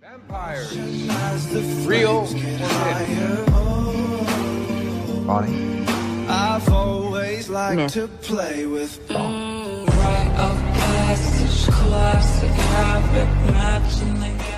Vampires. Real or myth? Bonnie. I've always liked to play with Right of passage, classic habit, matching the